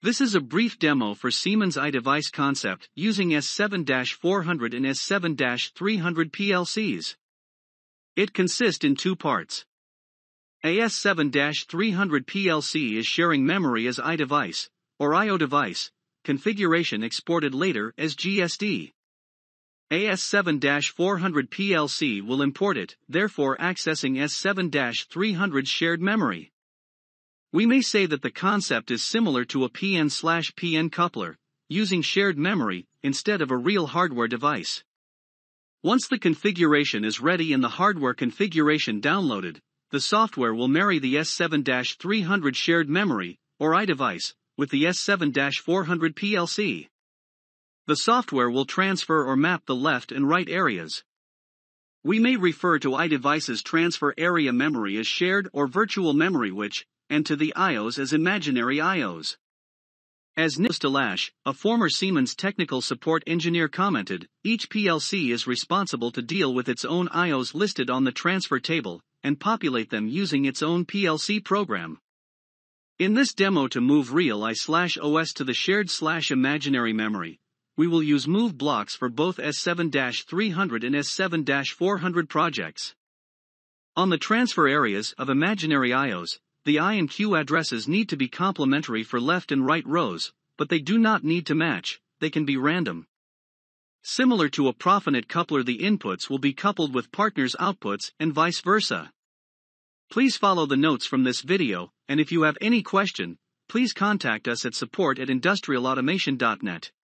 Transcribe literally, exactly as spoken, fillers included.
This is a brief demo for Siemens iDevice concept using S seven four hundred and S seven three hundred P L Cs. It consists in two parts. A S seven three hundred P L C is sharing memory as iDevice, or I O device, configuration exported later as G S D. A S seven four hundred P L C will import it, therefore accessing S seven three hundred's shared memory. We may say that the concept is similar to a P N/P N coupler, using shared memory instead of a real hardware device. Once the configuration is ready and the hardware configuration downloaded, the software will marry the S seven three hundred shared memory, or iDevice, with the S seven four hundred P L C. The software will transfer or map the left and right areas. We may refer to iDevice's transfer area memory as shared or virtual memory, which, and to the I Os as imaginary I Os. As Nils Delash, a former Siemens technical support engineer, commented, each P L C is responsible to deal with its own I Os listed on the transfer table, and populate them using its own P L C program. In this demo, to move real I/O S to the shared/imaginary memory, we will use move blocks for both S seven three hundred and S seven four hundred projects. On the transfer areas of imaginary I Os, the I and Q addresses need to be complementary for left and right rows, but they do not need to match, they can be random. Similar to a Profinet coupler, the inputs will be coupled with partners' outputs and vice versa. Please follow the notes from this video, and if you have any question, please contact us at support at industrial automation dot net.